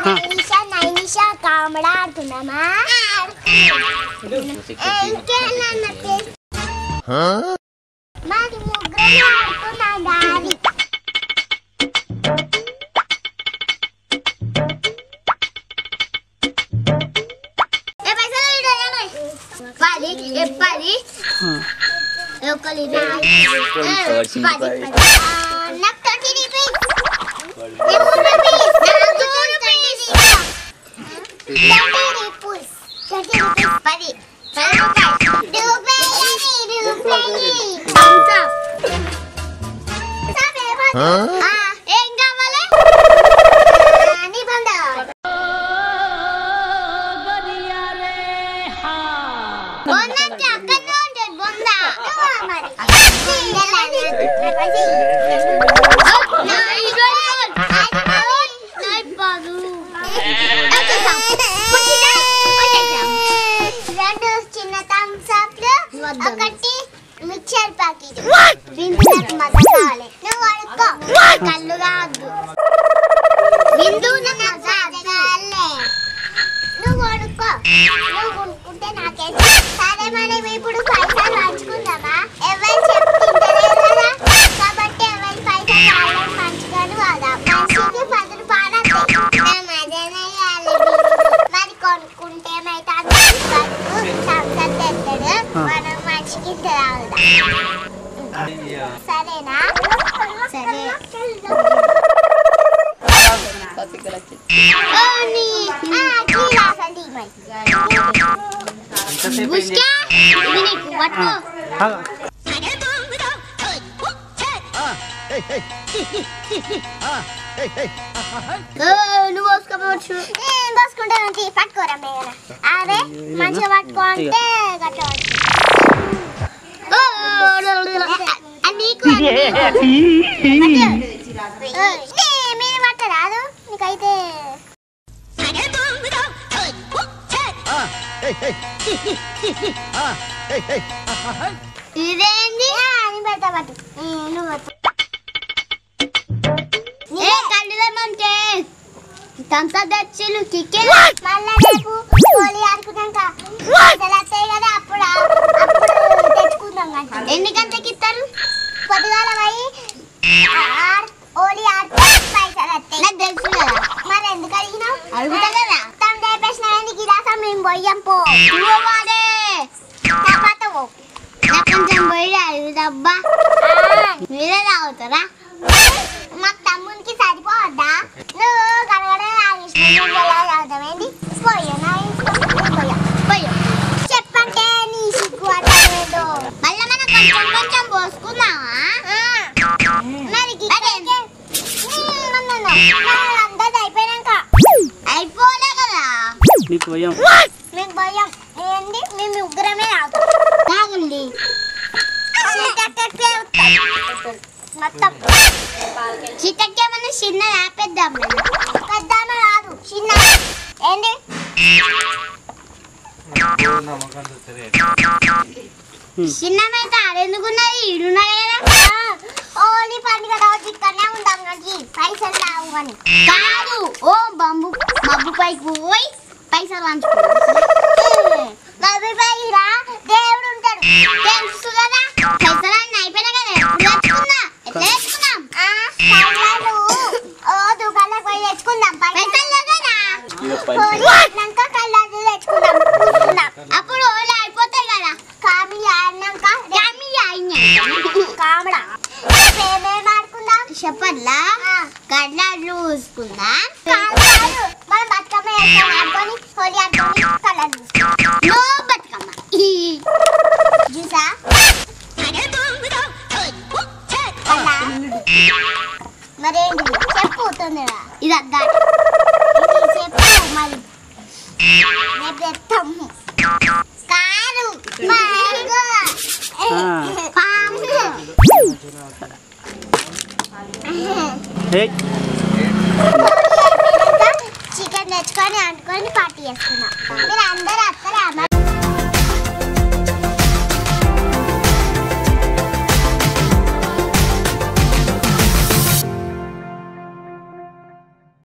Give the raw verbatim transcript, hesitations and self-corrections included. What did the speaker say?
Nainisha Nainisha comedy ఆడుతున్నామా మాది ముగ్గురు ఆడుతున్నా డాడీ పది పది ఒకరి నాకు థర్టీ రూపీస్ పది ఏం కావాలి నిబంధ రెండు చిన్న థమ్స్ అప్ ఒకటి మిక్చర్ ప్యాకెట్ బిందు నాకు మజా కావాలి నువ్వు కొనుక్కో కళ్ళు కాదు బిందు నాకు మజా కావాలి నువ్వు కొనుక్కో నువ్వు కొనుక్కుంటే నాకే సరే మనం ఇప్పుడు పైసలు పంచుకుందామా ఎవరు చెప్తుంటలేదు కదా కాబట్టి ఎవరి పైసలు వాళ్ళని పంచుకొని కదా మనిషికి పది రూపాయలు మజానే కావాలి మరి కొనుక్కుంటే ఏమైతే సంసత్ తెస్తాడు మనం మనిషికి రావుదా సరేనా సరే నువ్వు పోసుకోవచ్చు నేను పోసుకుంటాను పట్టుకోరా మేఘన అదే మంచిగా పట్టుకో అంటే గట్లా మీరు పట్ట రాదు నీకైతే ఇదేంది అని పెడతా పట్టు నువ్వు కళ్ళు తెమ్మంటే థమ్స్ అప్ తెచ్చిలు కిక్కే మళ్ళా రేపు హోలీ ఆడుకున్నాక పైసలు వస్తాయి కదా అప్పుడు అప్పుడు తెచ్చుకుందాం కదా ఎన్ని గంటలకి ఇస్తారు పొద్దుగాల పోయి హోలీ ఆడితే పైసలు వస్తాయి నాకు తెలుసు కదా మరి ఎందుకు అడిగినావు అడుగుతా కదా తమ రేపేసిన గిలాసం మేము పోయాం పో వాడే తర్వాత పో నాకు కొంచెం పోయి అడుగుదబ్బా మీరే తాగుతారా మాకు తమ్మునికి సరిపోవద్దా నువ్వు కనగడే తాగేసి పోయా నా పోయా పోయా చెప్పంటే నీ సిగ్గు అర్థమేదో మళ్ళీ మనం కొంచెం కొంచెం పోసుకుందామా మరి అందరిది అయిపోయినాక అయిపోలే కదా మీకు భయం మీకు భయం ఏంటి మేము ముగ్గురమే తాగుంది మొత్తం చిట్టకేమన్నా చిన్న ఆపేద్దాం పెద్దామా రాదు చిన్న ఏంటి చిన్నమైతే ఆడెందుకున్నది ఈడున్నాయి కదా ఓన్లీ పండుగ రోజు ఇక్కడనే ఉంటాం నాకు పైసలు రావు అని కాదు ఓ బంబు మబ్బు పైకి పోయి పైసలు పంచుకోవాలి మబ్బు పైకి రా దేవుడు ఉంటాడు తెలుసు కదా పైసలు అన్నీ అయిపోయినా కదా ఎప్పుడు తెచ్చుకున్నా ఎట్లా తెచ్చుకున్నాం ఓ దుకాణంలోకి పోయి తెచ్చుకుందాం పైసలు లేదనా కళ్ళాదు తెచ్చుకుందాం కూర్చుందాం అప్పుడు ఓన్లీ అయిపోతాయి కదా కామిలి ఆడినాక కామిలి అయినా కామడా ఏమేమి ఆడుకుందాం చెప్పట్లా కళ్ళాడ్లు చూసుకుందాం మనం బతుకమ్మ ఆడుకొని హోలీ ఆడుకొని కళ్ళాడు నో బతుకమ్మ చూసా మరేంటి చెప్పు తొందరగా ఇది అద్దా ఇది చెప్పు మరి రేపు చెప్తాము కారు పాము